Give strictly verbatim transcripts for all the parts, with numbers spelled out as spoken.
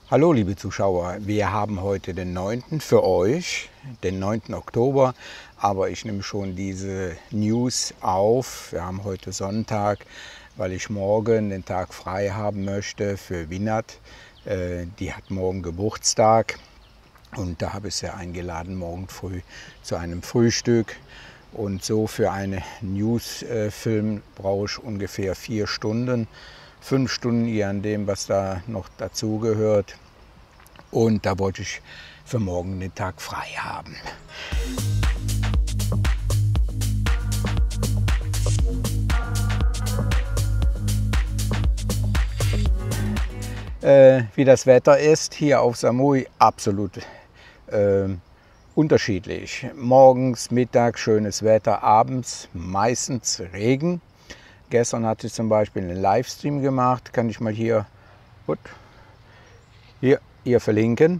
Hallo liebe Zuschauer, wir haben heute den neunten für euch, den neunten Oktober, aber ich nehme schon diese News auf. Wir haben heute Sonntag, weil ich morgen den Tag frei haben möchte für Winat. Äh, die hat morgen Geburtstag und da habe ich sie eingeladen, morgen früh zu einem Frühstück. Und so für einen News-Film brauche ich ungefähr vier Stunden. Fünf Stunden je an dem, was da noch dazugehört. Und da wollte ich für morgen den Tag frei haben. Äh, wie das Wetter ist hier auf Samui, absolut äh, unterschiedlich. Morgens, mittags schönes Wetter, abends meistens Regen. Gestern hatte ich zum Beispiel einen Livestream gemacht, kann ich mal hier, gut, hier, hier verlinken.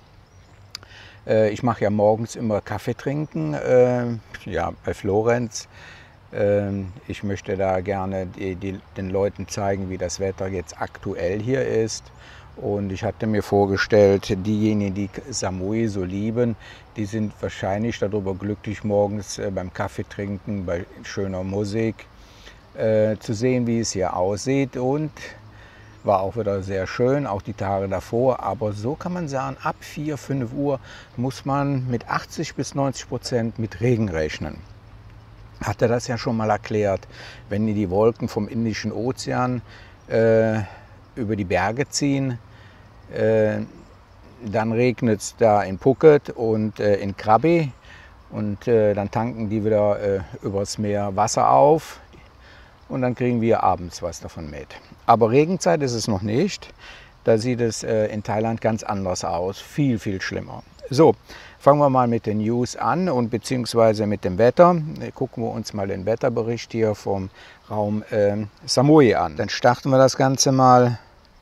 Äh, ich mache ja morgens immer Kaffee trinken, äh, ja, bei Florenz. Äh, ich möchte da gerne die, die, den Leuten zeigen, wie das Wetter jetzt aktuell hier ist. Und ich hatte mir vorgestellt, diejenigen, die Samui so lieben, die sind wahrscheinlich darüber glücklich, morgens äh, beim Kaffee trinken, bei schöner Musik, Äh, zu sehen, wie es hier aussieht, und war auch wieder sehr schön, auch die Tage davor. Aber so kann man sagen, ab vier, fünf Uhr muss man mit achtzig bis neunzig Prozent mit Regen rechnen. Hatte das ja schon mal erklärt, wenn die Wolken vom Indischen Ozean äh, über die Berge ziehen, äh, dann regnet es da in Phuket und äh, in Krabi, und äh, dann tanken die wieder äh, übers Meer Wasser auf. Und dann kriegen wir abends was davon mit. Aber Regenzeit ist es noch nicht. Da sieht es äh, in Thailand ganz anders aus. Viel, viel schlimmer. So, fangen wir mal mit den News an und beziehungsweise mit dem Wetter. Gucken wir uns mal den Wetterbericht hier vom Raum äh, Samui an. Dann starten wir das Ganze mal.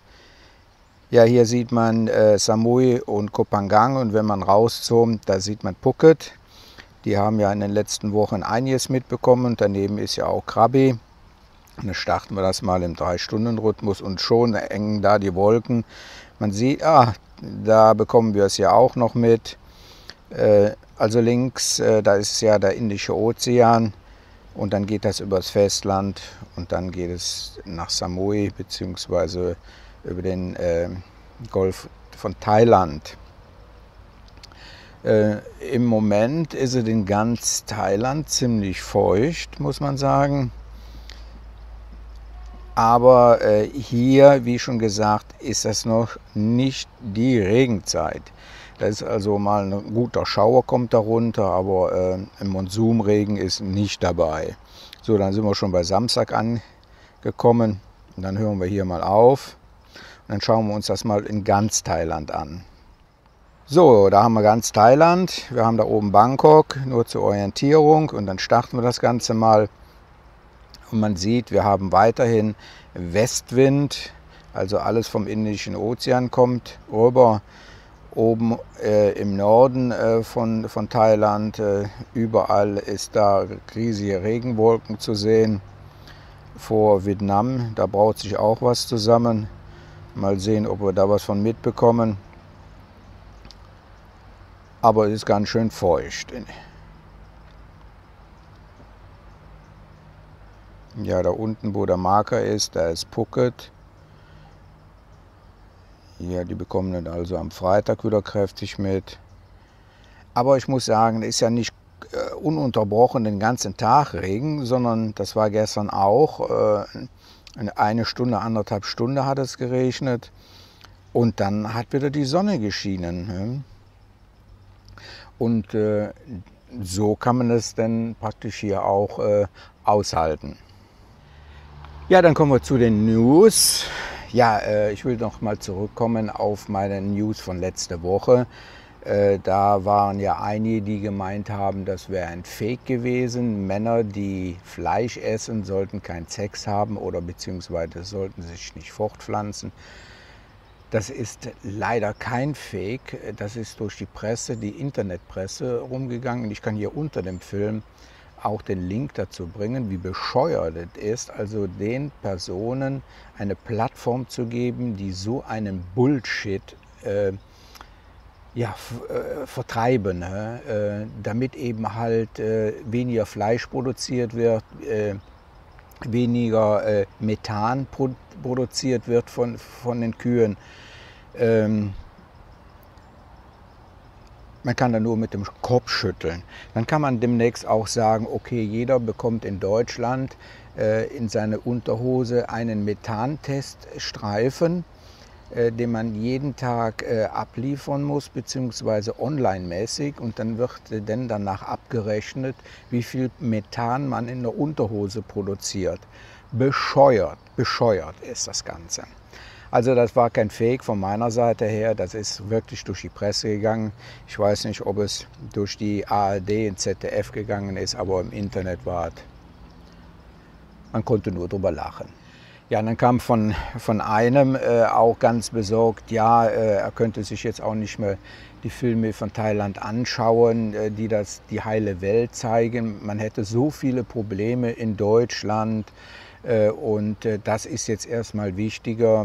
Ja, hier sieht man äh, Samui und Koh Phangan, und wenn man rauszoomt, da sieht man Phuket. Die haben ja in den letzten Wochen einiges mitbekommen, und daneben ist ja auch Krabi. Dann starten wir das mal im drei Stunden Rhythmus und schon engen da die Wolken. Man sieht, ah, da bekommen wir es ja auch noch mit. Äh, also links, äh, da ist ja der Indische Ozean, und dann geht das übers Festland und dann geht es nach Samui bzw. über den äh, Golf von Thailand. Äh, Im Moment ist es in ganz Thailand ziemlich feucht, muss man sagen. Aber äh, hier, wie schon gesagt, ist das noch nicht die Regenzeit. Das ist also mal ein guter Schauer kommt darunter, aber äh, ein Monsunregen ist nicht dabei. So, dann sind wir schon bei Samstag angekommen, und dann hören wir hier mal auf und dann schauen wir uns das mal in ganz Thailand an. So, da haben wir ganz Thailand. Wir haben da oben Bangkok, nur zur Orientierung, und dann starten wir das Ganze mal. Und man sieht, wir haben weiterhin Westwind, also alles vom Indischen Ozean kommt rüber. Oben äh, im Norden äh, von, von Thailand, äh, überall ist da riesige Regenwolken zu sehen. Vor Vietnam, da braut sich auch was zusammen. Mal sehen, ob wir da was von mitbekommen. Aber es ist ganz schön feucht. Ja, da unten, wo der Marker ist, da ist Phuket. Ja, die bekommen dann also am Freitag wieder kräftig mit. Aber ich muss sagen, es ist ja nicht äh, ununterbrochen den ganzen Tag Regen, sondern das war gestern auch. Äh, eine Stunde, anderthalb Stunden hat es geregnet. Und dann hat wieder die Sonne geschienen. Ne? Und äh, so kann man es dann praktisch hier auch äh, aushalten. Ja, dann kommen wir zu den News. Ja, äh, ich will noch mal zurückkommen auf meine News von letzter Woche. Äh, da waren ja einige, die gemeint haben, das wäre ein Fake gewesen. Männer, die Fleisch essen, sollten keinen Sex haben oder beziehungsweise sollten sich nicht fortpflanzen. Das ist leider kein Fake. Das ist durch die Presse, die Internetpresse rumgegangen. Ich kann hier unter dem Film auch den Link dazu bringen, wie bescheuert es ist, also den Personen eine Plattform zu geben, die so einen Bullshit äh, ja, äh, vertreiben, äh, damit eben halt äh, weniger Fleisch produziert wird, äh, weniger äh, Methan pro produziert wird von, von den Kühen. Ähm, man kann da nur mit dem Kopf schütteln. Dann kann man demnächst auch sagen, okay, jeder bekommt in Deutschland äh, in seine Unterhose einen Methanteststreifen, äh, den man jeden Tag äh, abliefern muss, beziehungsweise online-mäßig. Und dann wird äh, dann danach abgerechnet, wie viel Methan man in der Unterhose produziert. Bescheuert, bescheuert ist das Ganze. Also das war kein Fake von meiner Seite her, das ist wirklich durch die Presse gegangen. Ich weiß nicht, ob es durch die A R D und Z D F gegangen ist, aber im Internet war es, man konnte nur drüber lachen. Ja, und dann kam von, von einem äh, auch ganz besorgt, ja, äh, er könnte sich jetzt auch nicht mehr die Filme von Thailand anschauen, äh, die das die heile Welt zeigen. Man hätte so viele Probleme in Deutschland äh, und äh, das ist jetzt erstmal wichtiger.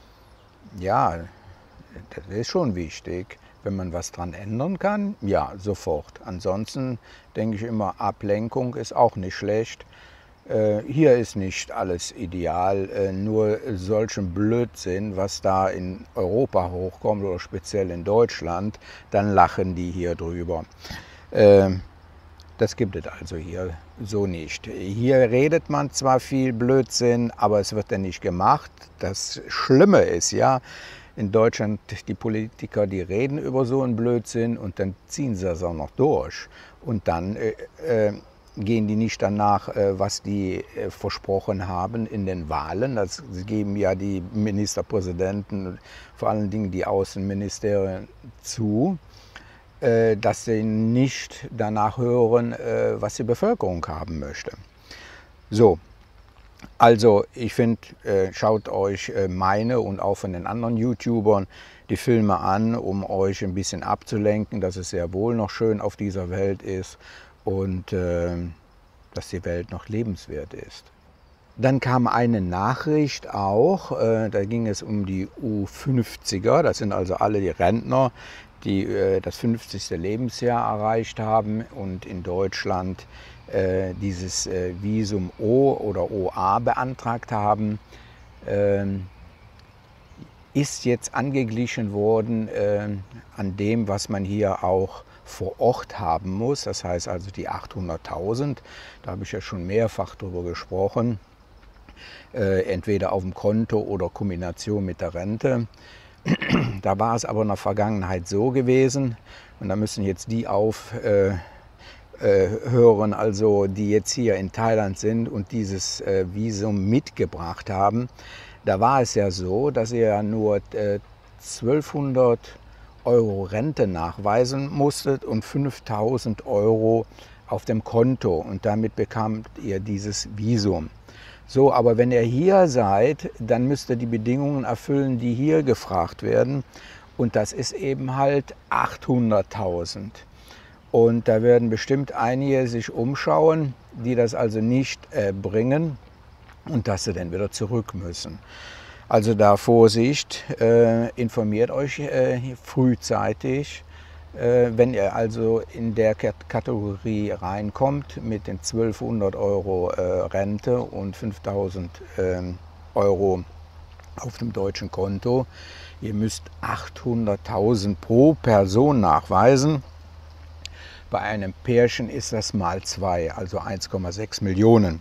Ja, das ist schon wichtig. Wenn man was dran ändern kann, ja, sofort. Ansonsten denke ich immer, Ablenkung ist auch nicht schlecht. Äh, hier ist nicht alles ideal, äh, nur solchen Blödsinn, was da in Europa hochkommt oder speziell in Deutschland, dann lachen die hier drüber. Äh, das gibt es also hier so nicht. Hier redet man zwar viel Blödsinn, aber es wird ja nicht gemacht. Das Schlimme ist ja, in Deutschland die Politiker, die reden über so einen Blödsinn und dann ziehen sie das auch noch durch. Und dann äh, äh, gehen die nicht danach, äh, was die äh, versprochen haben in den Wahlen. Das geben ja die Ministerpräsidenten, vor allen Dingen die Außenministerien zu, dass sie nicht danach hören, was die Bevölkerung haben möchte. So, also ich finde, schaut euch meine und auch von den anderen YouTubern die Filme an, um euch ein bisschen abzulenken, dass es sehr wohl noch schön auf dieser Welt ist und dass die Welt noch lebenswert ist. Dann kam eine Nachricht auch, da ging es um die U fünfziger, das sind also alle die Rentner, die äh, das fünfzigste Lebensjahr erreicht haben und in Deutschland äh, dieses äh, Visum O oder O A beantragt haben, äh, ist jetzt angeglichen worden äh, an dem, was man hier auch vor Ort haben muss. Das heißt also die achthunderttausend, da habe ich ja schon mehrfach drüber gesprochen, äh, entweder auf dem Konto oder Kombination mit der Rente. Da war es aber in der Vergangenheit so gewesen, und da müssen jetzt die aufhören, äh, äh, also die jetzt hier in Thailand sind und dieses äh, Visum mitgebracht haben. Da war es ja so, dass ihr ja nur äh, zwölfhundert Euro Rente nachweisen musstet und fünftausend Euro auf dem Konto, und damit bekamt ihr dieses Visum. So, aber wenn ihr hier seid, dann müsst ihr die Bedingungen erfüllen, die hier gefragt werden. Und das ist eben halt achthunderttausend. Und da werden bestimmt einige sich umschauen, die das also nicht äh, bringen und dass sie dann wieder zurück müssen. Also da Vorsicht, äh, informiert euch äh, frühzeitig. Wenn ihr also in der Kategorie reinkommt mit den zwölfhundert Euro Rente und fünftausend Euro auf dem deutschen Konto, ihr müsst achthunderttausend pro Person nachweisen. Bei einem Pärchen ist das mal zwei, also eins Komma sechs Millionen.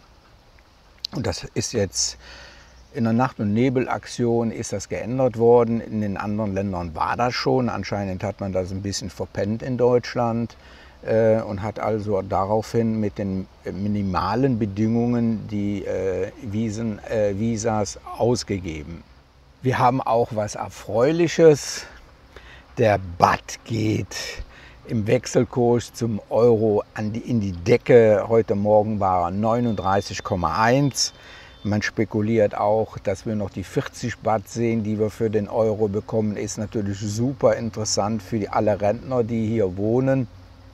Und das ist jetzt in der Nacht- und Nebelaktion ist das geändert worden. In den anderen Ländern war das schon. Anscheinend hat man das ein bisschen verpennt in Deutschland äh, und hat also daraufhin mit den minimalen Bedingungen die äh, Visen, äh, Visas ausgegeben. Wir haben auch was Erfreuliches. Der Baht geht im Wechselkurs zum Euro an die, in die Decke. Heute Morgen war er neununddreißig Komma eins. Man spekuliert auch, dass wir noch die vierzig Baht sehen, die wir für den Euro bekommen. Ist natürlich super interessant für die, alle Rentner, die hier wohnen,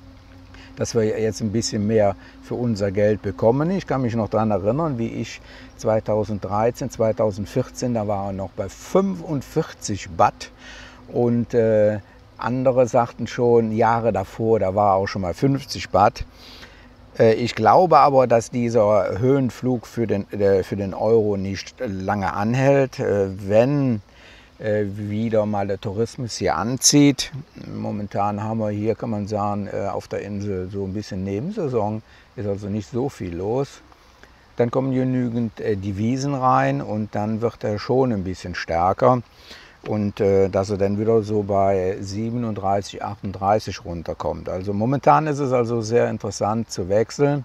dass wir jetzt ein bisschen mehr für unser Geld bekommen. Ich kann mich noch daran erinnern, wie ich zweitausenddreizehn, zweitausendvierzehn, da war er noch bei fünfundvierzig Baht. Und äh, andere sagten schon, Jahre davor, da war auch schon mal fünfzig Baht. Äh, ich glaube aber, dass dieser Höhenflug für den, äh, für den Euro nicht lange anhält. Äh, wenn äh, wieder mal der Tourismus hier anzieht. Momentan haben wir hier, kann man sagen, äh, auf der Insel so ein bisschen Nebensaison, ist also nicht so viel los. Dann kommen genügend äh, Devisen rein und dann wird er schon ein bisschen stärker. Und äh, dass er dann wieder so bei siebenunddreißig, achtunddreißig runterkommt. Also momentan ist es also sehr interessant zu wechseln.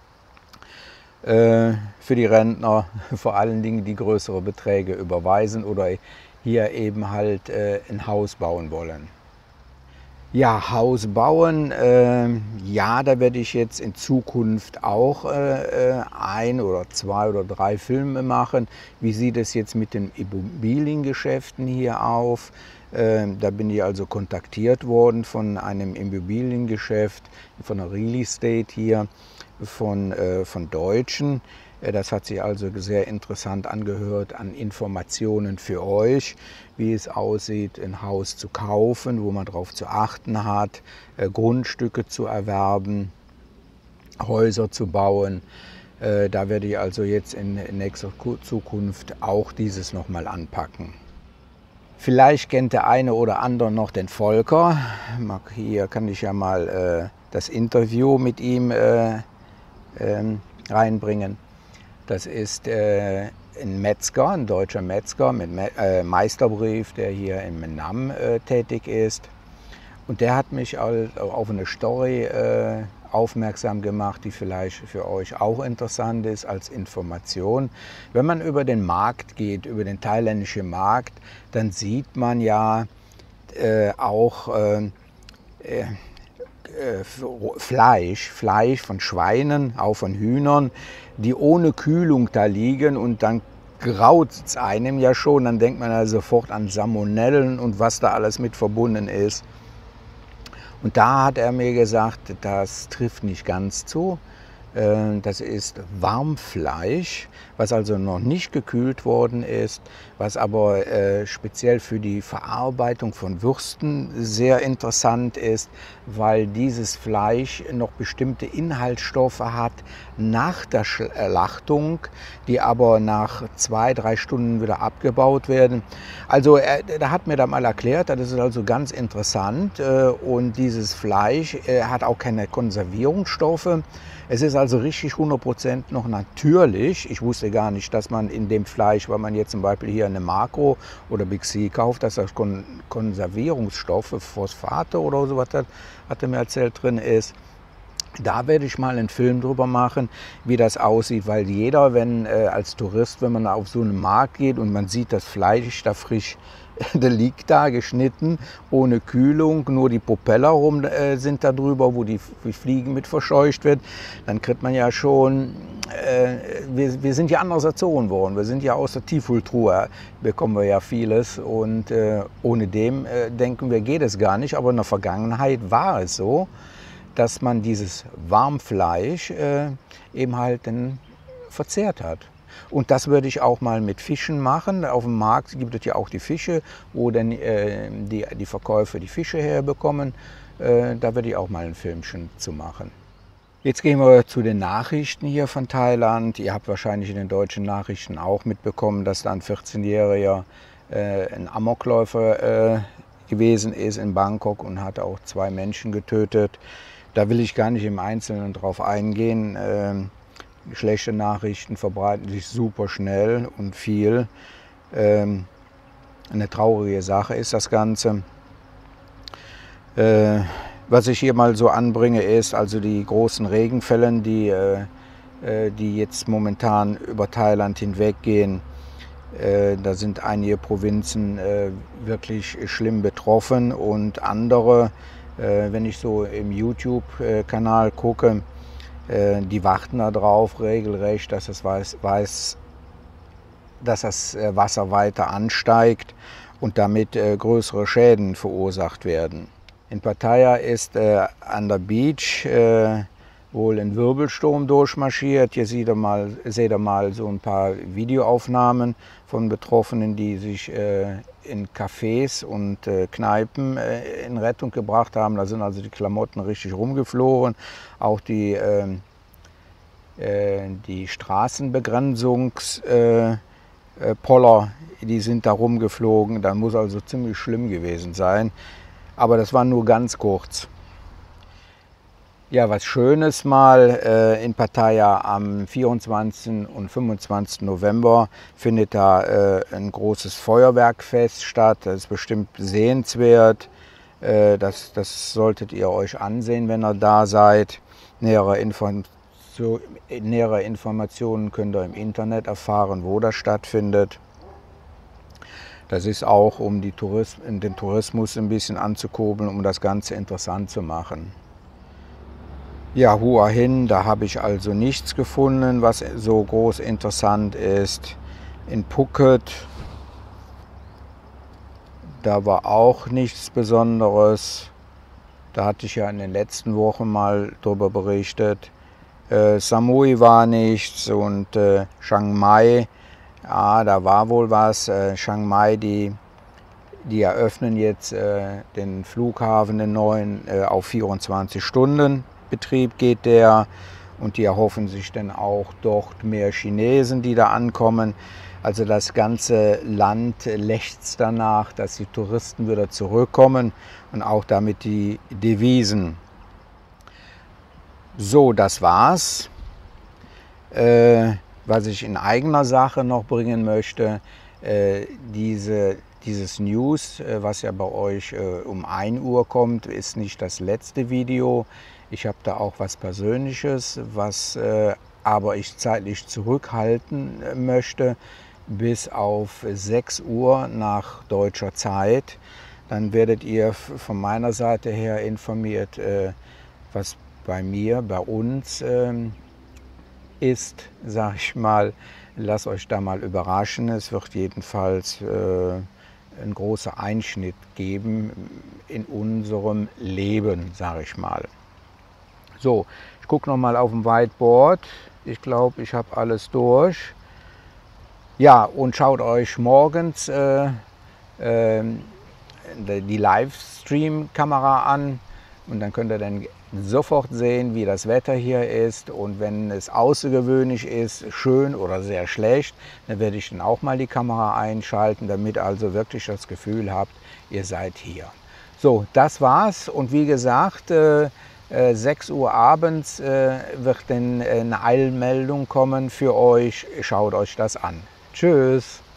Äh, für die Rentner vor allen Dingen, die größere Beträge überweisen oder hier eben halt äh, ein Haus bauen wollen. Ja, Haus bauen, äh, ja, da werde ich jetzt in Zukunft auch äh, ein oder zwei oder drei Filme machen. Wie sieht es jetzt mit den Immobiliengeschäften hier auf? Äh, da bin ich also kontaktiert worden von einem Immobiliengeschäft, von einer Real Estate hier, von, äh, von Deutschen. Das hat sich also sehr interessant angehört an Informationen für euch, wie es aussieht, ein Haus zu kaufen, wo man darauf zu achten hat, Grundstücke zu erwerben, Häuser zu bauen. Da werde ich also jetzt in nächster Zukunft auch dieses nochmal anpacken. Vielleicht kennt der eine oder andere noch den Volker. Hier kann ich ja mal das Interview mit ihm reinbringen. Das ist äh, ein Metzger, ein deutscher Metzger mit Me äh, Meisterbrief, der hier in Menam äh, tätig ist. Und der hat mich auf eine Story äh, aufmerksam gemacht, die vielleicht für euch auch interessant ist als Information. Wenn man über den Markt geht, über den thailändischen Markt, dann sieht man ja äh, auch äh, äh, Fleisch, Fleisch von Schweinen, auch von Hühnern, die ohne Kühlung da liegen und dann graut es einem ja schon, dann denkt man ja sofort an Salmonellen und was da alles mit verbunden ist. Und da hat er mir gesagt, das trifft nicht ganz zu. Das ist Warmfleisch, was also noch nicht gekühlt worden ist, was aber äh, speziell für die Verarbeitung von Würsten sehr interessant ist, weil dieses Fleisch noch bestimmte Inhaltsstoffe hat nach der Schlachtung, die aber nach zwei, drei Stunden wieder abgebaut werden. Also er, er hat mir da mal erklärt, das ist also ganz interessant äh, und dieses Fleisch äh, hat auch keine Konservierungsstoffe. Es ist also richtig hundert Prozent noch natürlich. Ich wusste gar nicht, dass man in dem Fleisch, weil man jetzt zum Beispiel hier eine Makro oder Big C kauft, dass das Kon Konservierungsstoffe, Phosphate oder sowas hat, hat er mir erzählt, drin ist. Da werde ich mal einen Film drüber machen, wie das aussieht, weil jeder, wenn äh, als Tourist, wenn man auf so einen Markt geht und man sieht das Fleisch da frisch, der liegt da geschnitten, ohne Kühlung, nur die Propeller rum äh, sind da drüber, wo die, die Fliegen mit verscheucht wird, dann kriegt man ja schon, äh, wir, wir sind ja anders erzogen worden, wir sind ja aus der Tiefkühltruhe, bekommen wir ja vieles und äh, ohne dem äh, denken wir, geht es gar nicht, aber in der Vergangenheit war es so, dass man dieses Warmfleisch äh, eben halt dann verzehrt hat. Und das würde ich auch mal mit Fischen machen. Auf dem Markt gibt es ja auch die Fische, wo dann äh, die, die Verkäufer die Fische herbekommen. Äh, da würde ich auch mal ein Filmchen zu machen. Jetzt gehen wir zu den Nachrichten hier von Thailand. Ihr habt wahrscheinlich in den deutschen Nachrichten auch mitbekommen, dass da ein vierzehnjähriger äh, ein Amokläufer äh, gewesen ist in Bangkok und hat auch zwei Menschen getötet. Da will ich gar nicht im Einzelnen drauf eingehen. Äh, Schlechte Nachrichten verbreiten sich super schnell und viel. Ähm, eine traurige Sache ist das Ganze. Äh, was ich hier mal so anbringe, ist also die großen Regenfälle, die, äh, die jetzt momentan über Thailand hinweggehen. Äh, da sind einige Provinzen äh, wirklich schlimm betroffen und andere, äh, wenn ich so im YouTube-Kanal gucke, die warten darauf regelrecht, dass das, weiß, weiß, dass das Wasser weiter ansteigt und damit äh, größere Schäden verursacht werden. In Pattaya ist äh, an der Beach äh, wohl ein Wirbelsturm durchmarschiert. Hier seht ihr mal, seht ihr mal so ein paar Videoaufnahmen von Betroffenen, die sich äh, in Cafés und äh, Kneipen äh, in Rettung gebracht haben. Da sind also die Klamotten richtig rumgeflogen. Auch die, äh, äh, die Straßenbegrenzungspoller, äh, Poller, die sind da rumgeflogen. Das muss also ziemlich schlimm gewesen sein. Aber das war nur ganz kurz. Ja, was Schönes mal, äh, in Pattaya am vierundzwanzigsten und fünfundzwanzigsten November findet da äh, ein großes Feuerwerkfest statt. Das ist bestimmt sehenswert. Äh, das, das solltet ihr euch ansehen, wenn ihr da seid. Nähere, Inform so, nähere Informationen könnt ihr im Internet erfahren, wo das stattfindet. Das ist auch, um die Tourism den Tourismus ein bisschen anzukurbeln, um das Ganze interessant zu machen. Ja, Hua Hin, da habe ich also nichts gefunden, was so groß interessant ist. In Phuket, da war auch nichts Besonderes. Da hatte ich ja in den letzten Wochen mal drüber berichtet. Äh, Samui war nichts und äh, Chiang Mai, ja, da war wohl was. Äh, Chiang Mai, die, die eröffnen jetzt äh, den Flughafen, den neuen, äh, auf vierundzwanzig Stunden. Betrieb geht der, und die erhoffen sich dann auch dort mehr Chinesen, die da ankommen. Also das ganze Land lechzt danach, dass die Touristen wieder zurückkommen und auch damit die Devisen. So, das war's. Äh, was ich in eigener Sache noch bringen möchte, äh, diese Dieses News, was ja bei euch äh, um ein Uhr kommt, ist nicht das letzte Video. Ich habe da auch was Persönliches, was äh, aber ich zeitlich zurückhalten möchte, bis auf sechs Uhr nach deutscher Zeit. Dann werdet ihr von meiner Seite her informiert, äh, was bei mir, bei uns äh, ist, sag ich mal. Lasst euch da mal überraschen. Es wird jedenfalls äh, ein großer Einschnitt geben in unserem Leben, sage ich mal. So, ich gucke noch mal auf dem Whiteboard. Ich glaube, ich habe alles durch. Ja, und schaut euch morgens äh, äh, die Livestream-Kamera an, und dann könnt ihr dann sofort sehen, wie das Wetter hier ist, und wenn es außergewöhnlich ist, schön oder sehr schlecht, dann werde ich dann auch mal die Kamera einschalten, damit ihr also wirklich das Gefühl habt, ihr seid hier. So, das war's, und wie gesagt, äh, äh, sechs Uhr abends äh, wird dann eine Eilmeldung kommen für euch. Schaut euch das an. Tschüss!